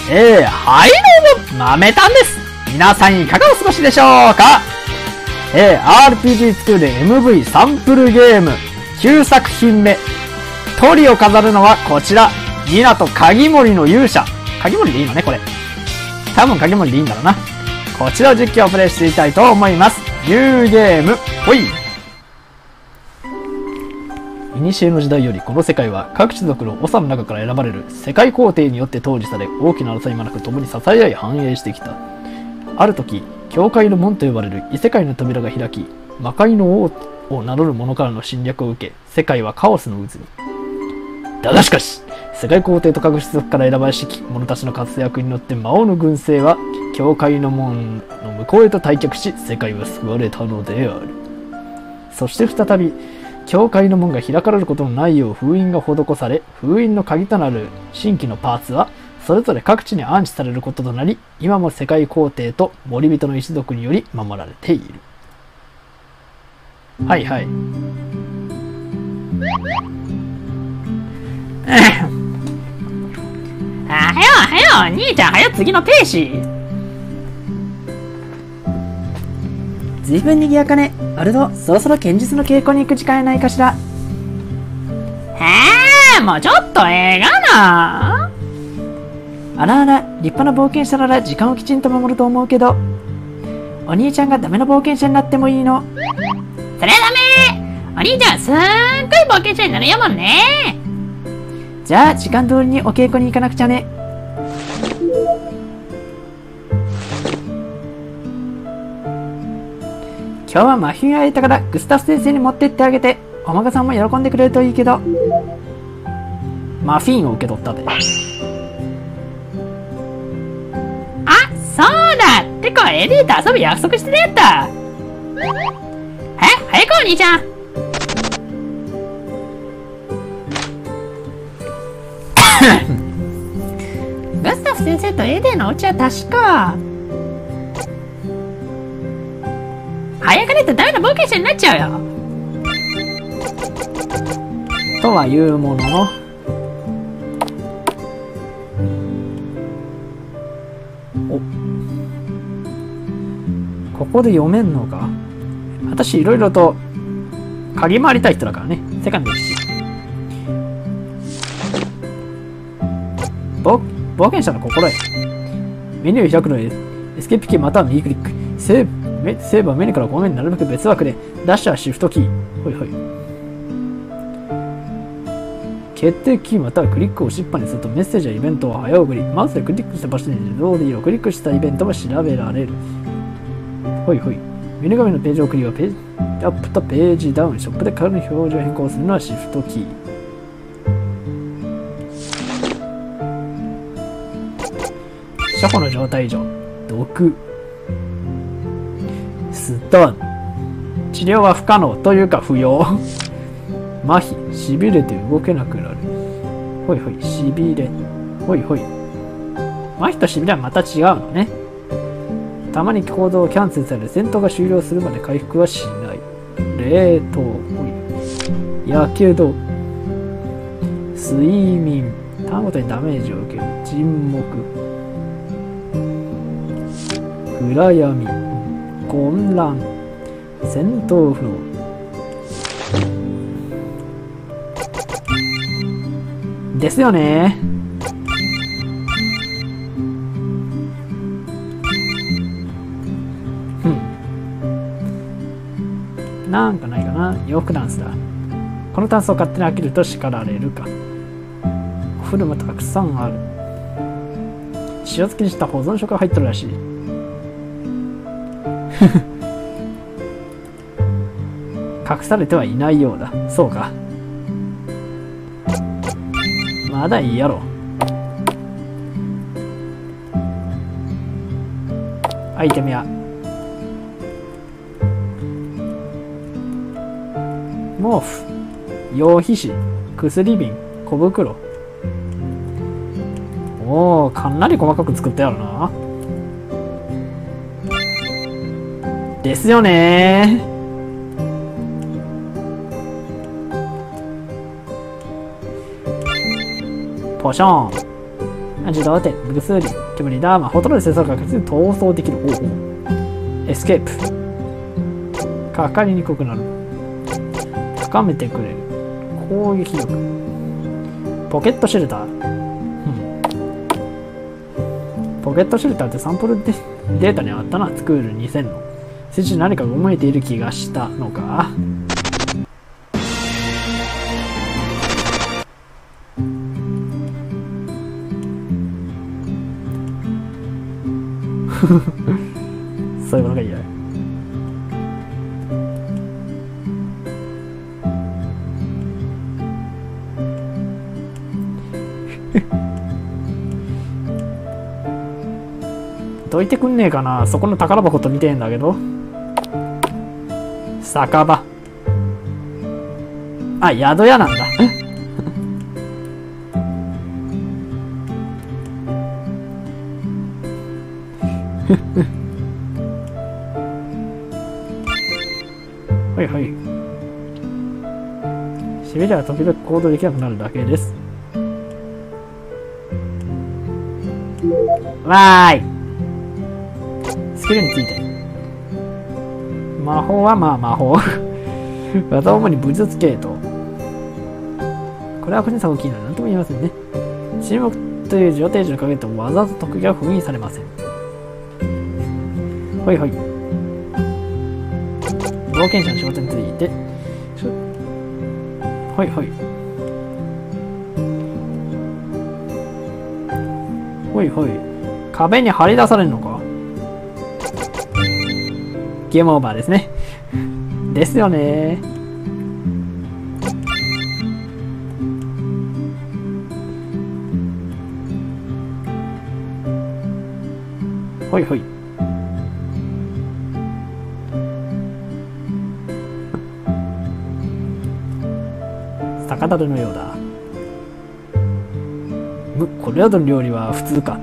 はいどうも、豆たんです。皆さんいかがお過ごしでしょうか。RPG スクール MV サンプルゲーム9作品目。トリを飾るのはこちら、ニナと鍵森の勇者。鍵森でいいのね、これ。多分鍵森でいいんだろうな。こちらを実況をプレイしていきたいと思います。ニューゲーム、ほい。古の時代よりこの世界は各種族の長の中から選ばれる世界皇帝によって統治され、大きな争いもなく共に支え合い繁栄してきた。ある時、教会の門と呼ばれる異世界の扉が開き、魔界の王を名乗る者からの侵略を受け、世界はカオスの渦に。だがしかし、世界皇帝と各種族から選ばれし者たちの活躍によって魔王の軍勢は教会の門の向こうへと退却し、世界は救われたのである。そして再び教会の門が開かれることのないよう封印が施され、封印の鍵となる新規のパーツはそれぞれ各地に安置されることとなり、今も世界皇帝と森人の一族により守られている。はいはい。はよ兄ちゃん、はよ次のページ。 ずいぶん賑やかね。アルド、そろそろ剣術の稽古に行く時間やないかしら。 もうちょっとええがな。 あらあら、立派な冒険者なら時間をきちんと守ると思うけど、お兄ちゃんがダメな冒険者になってもいいの。 それはダメ。お兄ちゃんすっごい冒険者になるやもんね。 じゃあ時間通りにお稽古に行かなくちゃね。今日はマフィン会えたからグスタフ先生に持ってってあげて、お孫さんも喜んでくれるといいけど。 マフィンを受け取ったで。あ、そうだってこエディと遊ぶ約束してたやった。早くお兄ちゃん。グスタフ先生とエディのうちは確か早くねってダメな冒険者になっちゃうよ。 とはいうものの、ここで読めんのか。私いろいろと嗅ぎ回りたい人だからね。セカンド1。冒険者の心得。メニューを開くのでエスケープキーまたは右クリック。セーブはメニューから5面なるべく別枠で、ダッシュはシフトキー。ほいほい。決定キーまたはクリックを押しっぱにするとメッセージやイベントを早送り。マウスでクリックした場所に自動でいいをクリックしたイベントも調べられる。ほいほい。メニュー画面のページ送りはページアップとページダウン。ショップでカードの表示を変更するのはシフトキー。初歩の状態異常。毒。スタン。治療は不可能というか不要。麻痺。しびれて動けなくなる。ほいほい。しびれ。ほいほい。麻痺としびれはまた違うのね。たまに行動をキャンセルされ、戦闘が終了するまで回復はしない。冷凍。ほい。やけど。睡眠。ターンごとにダメージを受ける。沈黙。暗闇。混乱。戦闘不能。ですよね。なんかないかな。洋服ダンスだ。このタンスを勝手に飽きると叱られるか。お風呂もたくさんある。塩漬けにした保存食が入ってるらしい。隠されてはいないようだ。そうか。まだいいやろ。アイテムや毛布、羊皮紙、薬瓶、小袋。おお、かなり細かく作ったやろな。ですよねー。ポション。 自動手、無数理、煙だ。まあ、ほとんどで戦争が確実に逃走できる。おお。エスケープ。かかりにくくなる。高めてくれる。攻撃力。ポケットシェルター。ポケットシェルターってサンプルでデータにあったな。スクール2000の。先週何かが動いている気がしたのか。そういうことが嫌い。どいてくんねえかな。そこの宝箱と見てえんだけど。酒場。あ、宿屋なんだ。はいはい。しびれは時々行動できなくなるだけです。わーい。スキルについて。魔法はまあ魔法。技は主に武術系統。これは個人差が大きいのは何とも言えませんね。沈黙という上定時にかけても技と特技は封印されません。はいはい。冒険者の仕事について。はいはい。はいはい。壁に張り出されるのか。ゲームオーバーですね。ですよね。はいはい。酒樽のようだ。これらの料理は普通か。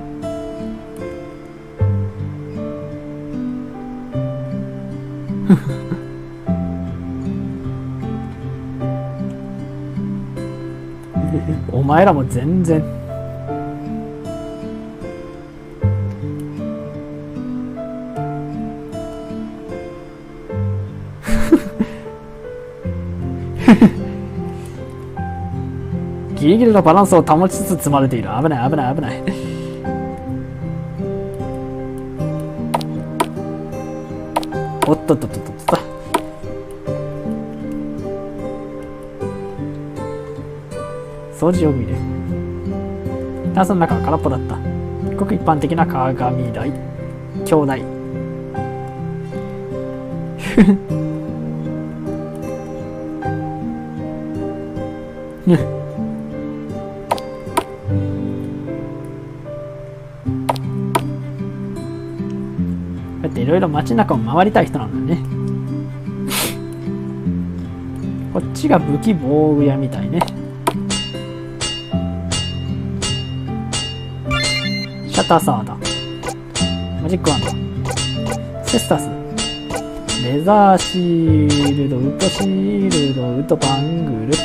お前らも全然。ギリギリのバランスを保ちつつ積まれている。危ない危ない危ない。おっとっとっとっとっと。掃除用具入れ。タンスの中は空っぽだった。ごく一般的な鏡台。兄弟。こうやっていろいろ街中を回りたい人なんだね。こっちが武器防具屋みたいね。シャッターサーダ、マジックワンド、セスタス、レザーシールド、ウッドシールド、ウッドバングル、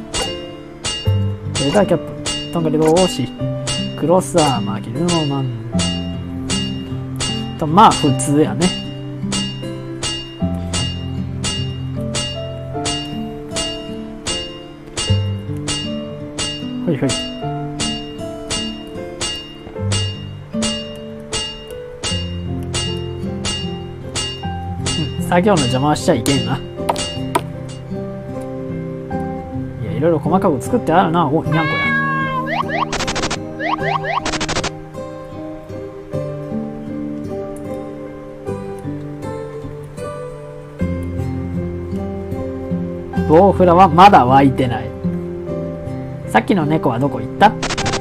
レザーキャップ、とんがり帽子、クロスアーマー、ギルノマンと、まあ普通やね。はいはい。作業の邪魔はしちゃいけんな。いや、いろいろ細かく作ってあるな。お、にゃんこや。ボウフラはまだ湧いてない。さっきの猫はどこ行った？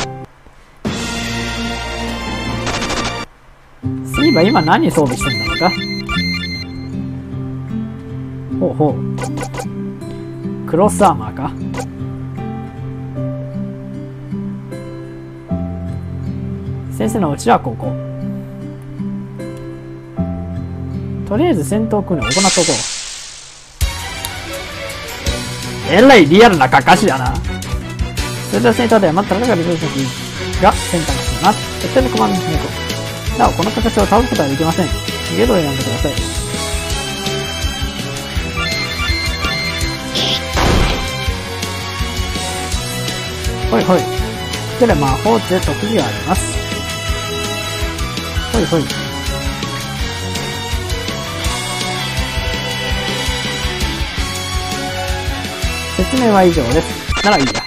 そういえば今何装備してんだろうか。ほうほう。クロスアーマーか。先生のうちはここ。とりあえず戦闘訓練を行っとこう。えらいリアルなかかしだな。それではセンターでは待った中から出てきがセンターのます。設定のコマンドになお、この形を倒すことはできません。逃げ道を選んでください。ほいほい。では魔法で特技があります。ほいほい。説明は以上です。ならいいや。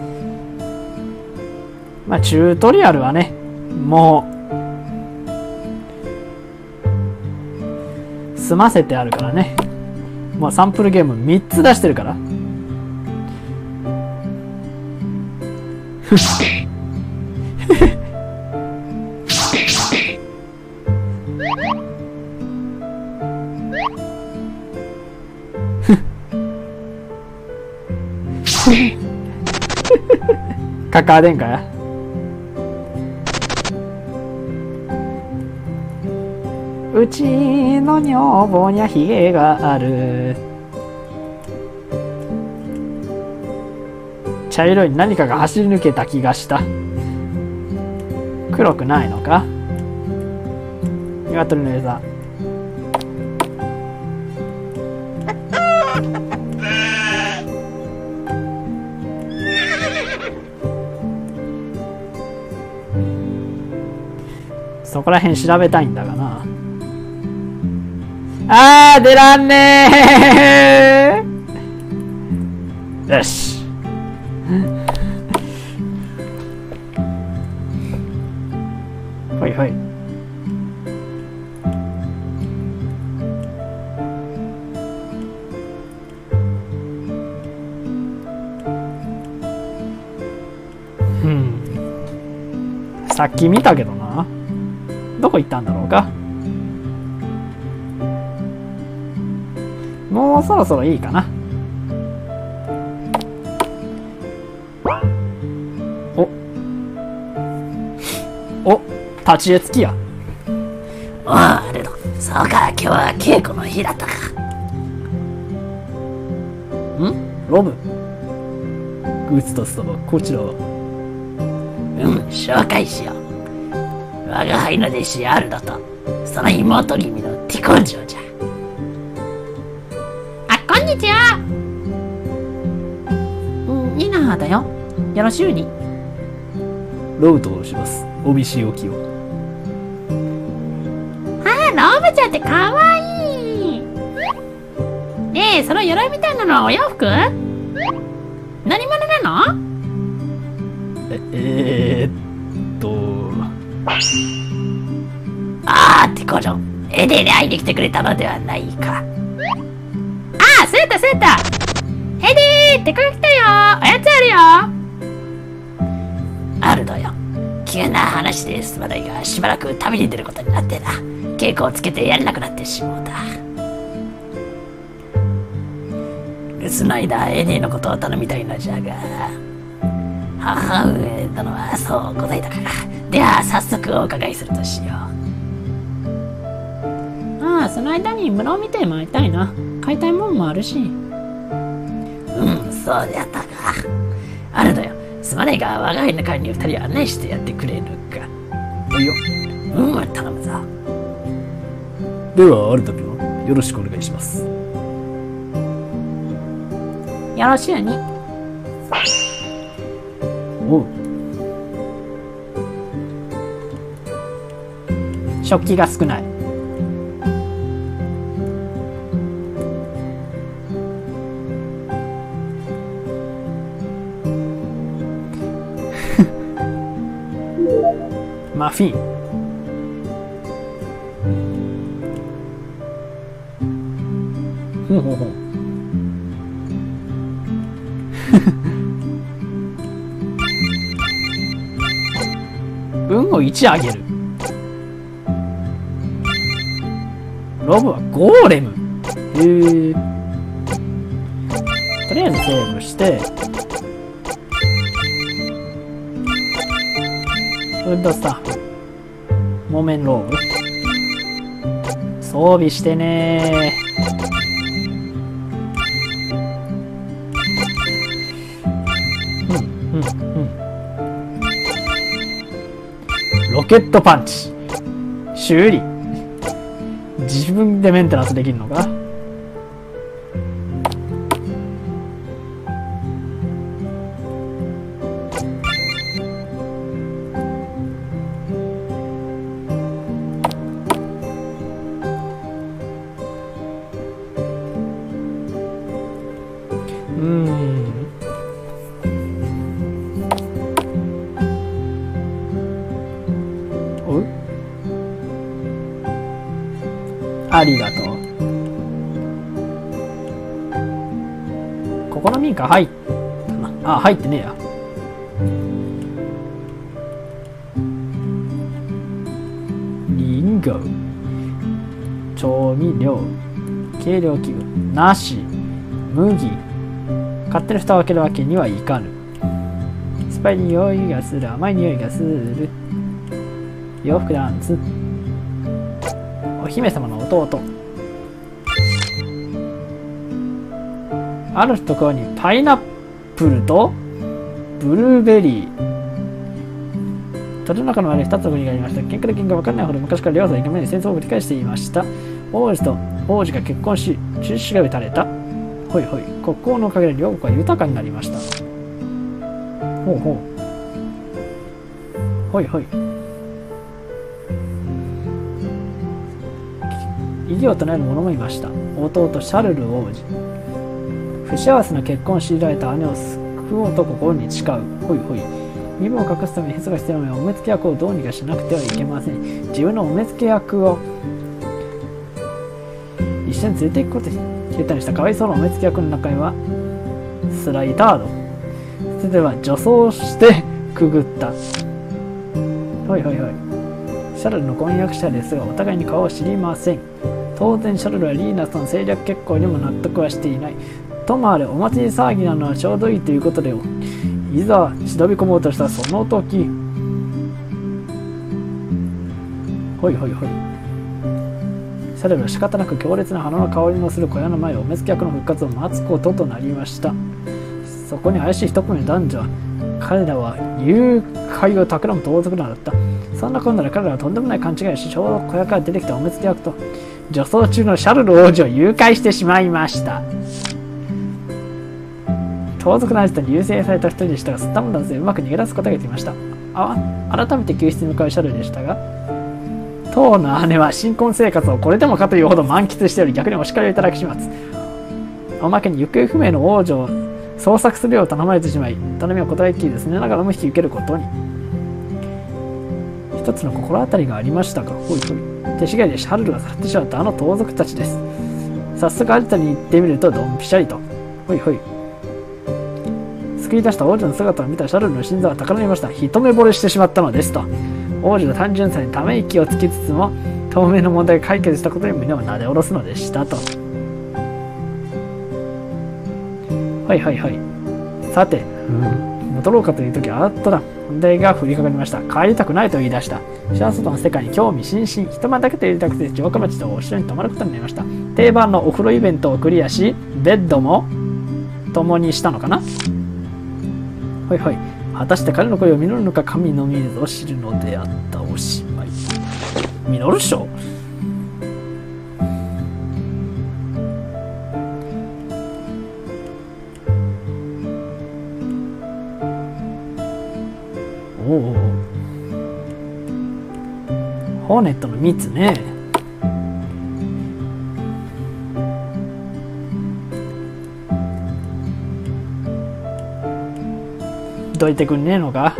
まあ、チュートリアルはね、もう、済ませてあるからね。もうサンプルゲーム3つ出してるから。カカア殿下や。うちの女房にはヒゲがある。茶色い何かが走り抜けた気がした。黒くないのか。鶏の餌。そこら辺調べたいんだがな。あー、出らんねー。よし。ほいほい。さっき見たけどな。どこ行ったんだろうか。もうそろそろいいかな。お、立ち絵付きや。 おう、アルド。そうか、今日は稽古の日だったか。 ロブ。グーツとスタバ、こちらは。 紹介しよう。我が輩の弟子アルドと、その妹君のティコンジョじゃ。あ、こんにちは。ニナハだよ。よろしゅうに。 ロブと申します。お見知おきを。 ロブちゃんってかわいい。ねえ、その鎧みたいなのはお洋服？何者なの？あーってこのエデに会いに来てくれたのではないか。ああ、そうやったそうやった。エデー、てこが来たよ。おやつあるよ。アルドよ。急な話です。まだいがしばらく旅に出ることになってな。稽古をつけてやれなくなってしもうた。留守の間エディのことを頼みたいのじゃが、母上殿はそうございたか。では早速お伺いするとしよう。ああ、その間に村を見て回りたいな。買いたいもんもあるし。そうであったか。あれだよ。すまないが我が輩の会に二人案内してやってくれぬか。 いいよ。 頼むぞ。 では、アルタ君、よろしくお願いします。 よろしゅうに。 おう。 食器が少ない。マフィン。ほうほうほう。運を1上げる。ロブはゴーレム。へえ。とりあえずセーブして、ウッドスタッフ、木綿ローブ、装備してねー。 ロケットパンチ。修理。自分でメンテナンスできるのか。ありがとう。ここの民家入ったな。あ、入ってねえや。リンゴ、調味料、計量器具なし、麦、勝手に蓋を開けるわけにはいかぬ。スパイ匂いがする、甘い匂いがする。洋服ダンス、お姫様の弟。あるところにパイナップルとブルーベリー。鳥の中の周りに2つの国がありました。喧嘩で喧嘩分からないほど昔から両者イケメンに戦争を繰り返していました。王子と王子が結婚し、中止が打たれた。ほいほい、国交のおかげで両国は豊かになりました。ほうほう。ほいほい。異議を唱える者もいました。弟シャルル王子。不幸せな結婚を強いられた姉を救おうと心に誓う。ほいほい。身分を隠すためにヘスが必要なのでお目付け役をどうにかしなくてはいけません。自分のお目付け役を一緒に連れて行くことに決めたにした。かわいそうなお目付け役の中にはスライダード。それでは助走してくぐった。ほいほいほい。シャルルの婚約者ですがお互いに顔を知りません。当然シャルルはリーナスの政略結婚にも納得はしていない。ともあれお祭り騒ぎなのはちょうどいいということでいざ忍び込もうとしたその時、ほいほいほい。シャルルは仕方なく強烈な花の香りのする小屋の前をお目付け役の復活を待つこととなりました。そこに怪しい一組の男女は、彼らは誘拐を企む盗賊なのだった。そんなこんなで彼らはとんでもない勘違いをし、ちょうど小屋から出てきたお目付け役と女装中のシャルル王子を誘拐してしまいました。盗賊のアジトに優勢された一人でしたが、スタムダンスでうまく逃げ出すことができました。改めて救出に向かうシャルルでしたが、当の姉は新婚生活をこれでもかというほど満喫しており、逆にお叱りをいただき始末。おまけに行方不明の王女を捜索するよう頼まれてしまい、頼みを断りきりですねながらも引き受けることに。一つの心当たりがありましたが、ほいほい。手違いでシャルルがさらってしまったあの盗賊たちです。早速アジトに行ってみるとドンピシャリと。ほいほい。救い出した王女の姿を見たシャルルの心臓は高鳴りました。一目惚れしてしまったのですと。王子の単純さにため息をつきつつも、当面の問題が解決したことに胸をなで下ろすのでしたと。はいはいはい。さて、戻ろうかというとき、あっとだ、問題が降りかかりました。帰りたくないと言い出した。シャーソトの世界に興味津々、一晩だけで入れたくて城下町とお城に泊まることになりました。定番のお風呂イベントをクリアし、ベッドも共にしたのかな。はいはい。果たして彼の声を実るのか神のみぞ知るのであった。おしまい。実るっしょ。おお。ホーネットの蜜ね。どいてくんねえのか。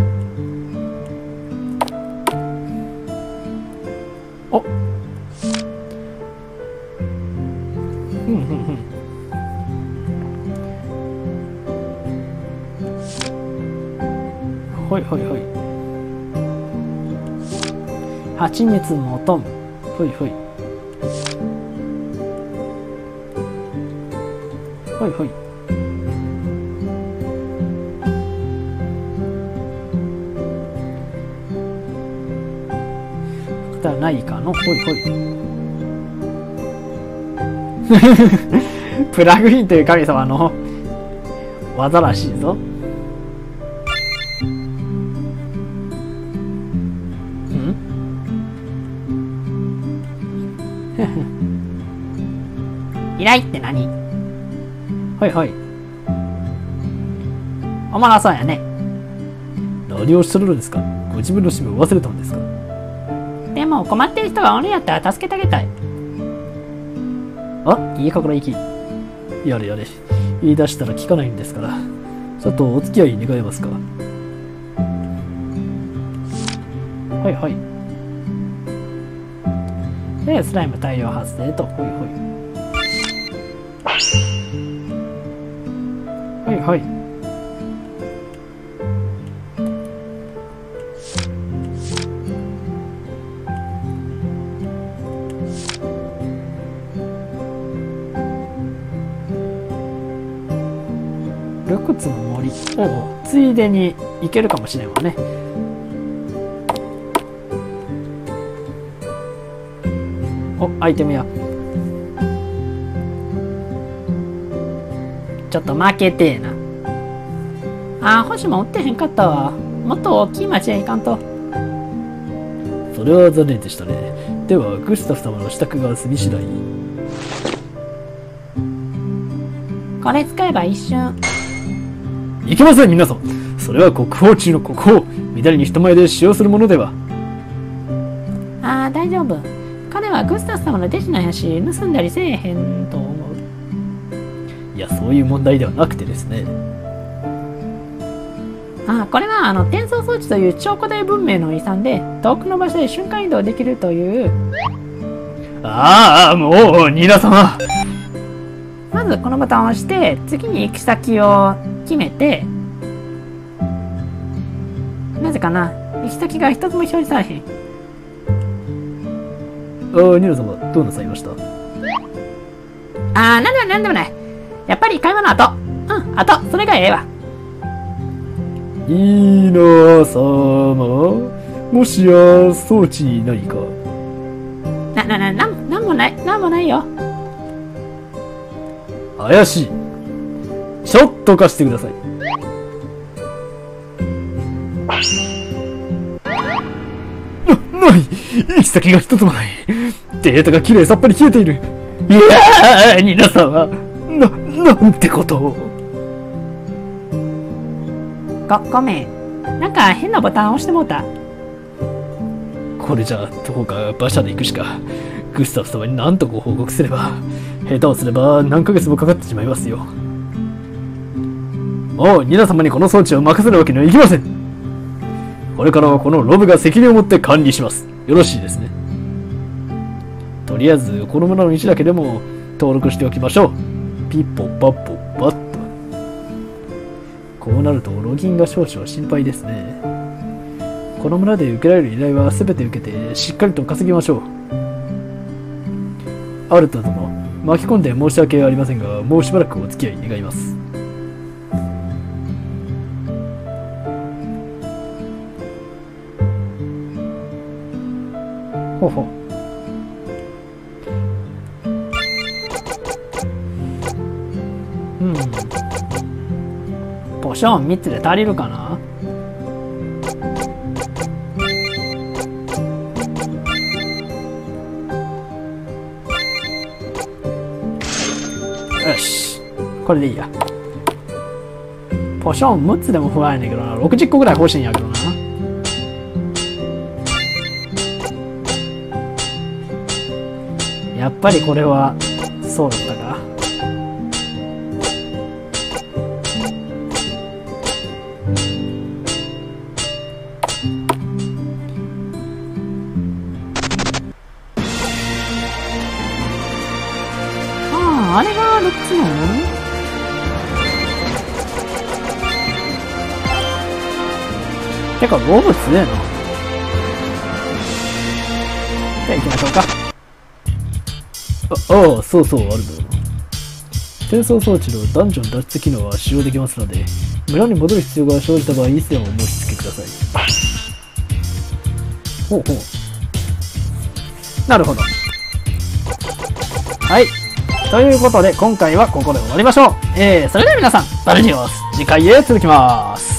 おっ。ほいほいほい。蜂蜜求む。ほいほい。ほいほい。ないかの。ほいほい。プラグインという神様の技らしいぞ。ん？ 依頼って何？ はいはい。 おもろそうやね。 何をおっしゃるのですか？ご自分の使命を忘れたんですか？ でも困ってる人がおるんやったら助けてあげたい。 あ、いい心意気。やれやれ。言い出したら聞かないんですから。ちょっとお付き合い願えますか？はいはい。 で、スライム大量発生と。ほいほい。 はいはい。 ルクツの森をついでに行けるかもしれんわね。お、アイテムや。 ちょっと負けてえな。あー、星も売ってへんかったわ。もっと大きい町へ行かんと。 それは残念でしたね。では、グスタフ様の支度が済み次第。 これ使えば一瞬。 いけません、皆さん。それは国宝中の国宝。乱れに人前で使用するものでは。 ああ、大丈夫。彼はグスタフ様の弟子なんやし、盗んだりせえへんと思う。 いや、そういう問題ではなくてですね。 ああ、これは転送装置という超古代文明の遺産で、遠くの場所で瞬間移動できるという。 ああ、もう、ニラ様。 まずこのボタンを押して、次に行き先を決めて、なぜかな、行き先が一つも表示されへん。 ああ、ニラ様、どうなさいました？ ああ、なんでもない。やっぱり買い物後。それがええわ。 ニラ様、もしや装置に何か？ なんもないよ。 怪しい。ちょっと貸してください。ない。行き先が一つもない。データがきれいさっぱり消えている。いやー、皆様、なんてことを。 ごめん。なんか変なボタン押してもうた。 これじゃどこか馬車で行くしか。グスタフ様に何とご報告すれば、下手をすれば何ヶ月もかかってしまいますよ。もうニラ様にこの装置を任せるわけにはいきません。これからはこのロブが責任を持って管理します。よろしいですね。とりあえずこの村の位置だけでも登録しておきましょう。ピッポパッポパッと。こうなるとロギンが少々心配ですね。この村で受けられる依頼は全て受けてしっかりと稼ぎましょう。アルタ殿、巻き込んで申し訳ありませんが、もうしばらくお付き合い願います。 ほうほう。ポション3つで足りるかな？よし、これでいいや。ポション6つでも不安やねんけどな。60個ぐらい欲しいんやけどな。やっぱりこれはそうだったか。あれが6つのてかロブ強えな。じゃあ行きましょうか。 ああ、そうそう、あるの。転送装置のダンジョン脱出機能は使用できますので、村に戻る必要が生じた場合、いつでもお申し付けください。 ほうほう。なるほど。はい。ということで、今回はここで終わりましょう。それでは皆さん、バルジオス、次回へ続きます。